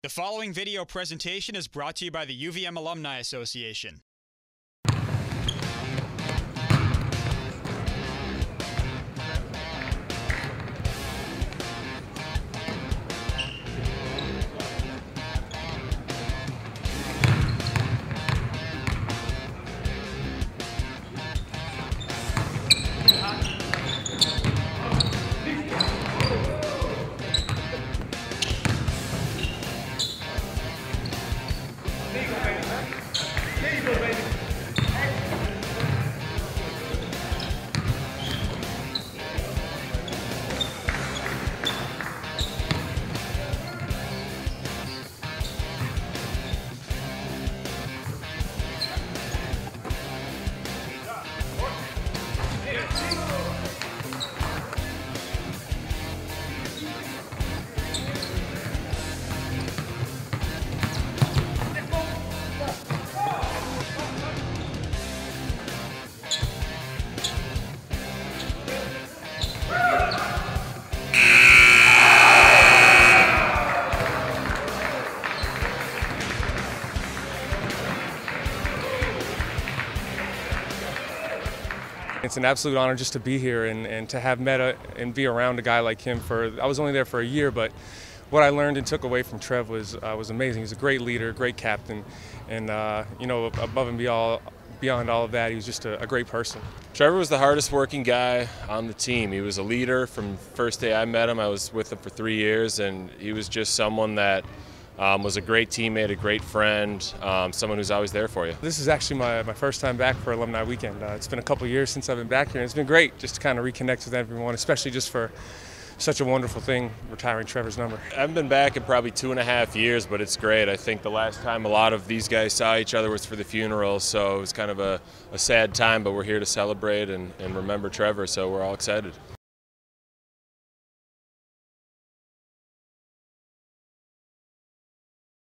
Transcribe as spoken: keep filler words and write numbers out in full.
The following video presentation is brought to you by the U V M Alumni Association. It's an absolute honor just to be here and, and to have met a, and be around a guy like him. For I was only there for a year, but what I learned and took away from Trev was uh, was amazing. He's a great leader, great captain, and uh, you know, above and beyond, beyond all of that, he was just a, a great person. Trevor was the hardest working guy on the team. He was a leader from the first day I met him. I was with him for three years, and he was just someone that Um, was a great teammate, a great friend, um, someone who's always there for you. This is actually my, my first time back for Alumni Weekend. Uh, it's been a couple years since I've been back here, and it's been great just to kind of reconnect with everyone, especially just for such a wonderful thing, retiring Trevor's number. I haven't been back in probably two and a half years, but it's great. I think the last time a lot of these guys saw each other was for the funeral, so it was kind of a, a sad time, but we're here to celebrate and, and remember Trevor, so we're all excited.